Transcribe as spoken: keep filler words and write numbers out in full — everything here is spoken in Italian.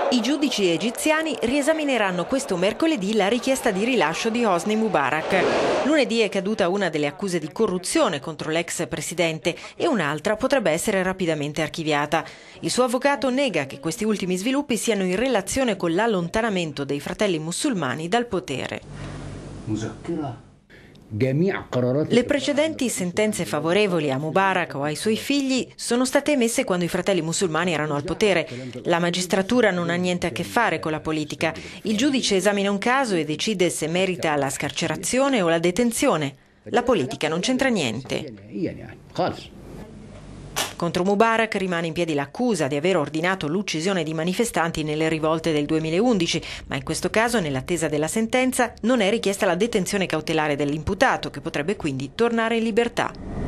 I giudici egiziani riesamineranno questo mercoledì la richiesta di rilascio di Hosni Mubarak. Lunedì è caduta una delle accuse di corruzione contro l'ex presidente e un'altra potrebbe essere rapidamente archiviata. Il suo avvocato nega che questi ultimi sviluppi siano in relazione con l'allontanamento dei fratelli musulmani dal potere. Le precedenti sentenze favorevoli a Mubarak o ai suoi figli sono state emesse quando i fratelli musulmani erano al potere. La magistratura non ha niente a che fare con la politica. Il giudice esamina un caso e decide se merita la scarcerazione o la detenzione. La politica non c'entra niente. Contro Mubarak rimane in piedi l'accusa di aver ordinato l'uccisione di manifestanti nelle rivolte del duemilaundici, ma in questo caso, nell'attesa della sentenza, non è richiesta la detenzione cautelare dell'imputato, che potrebbe quindi tornare in libertà.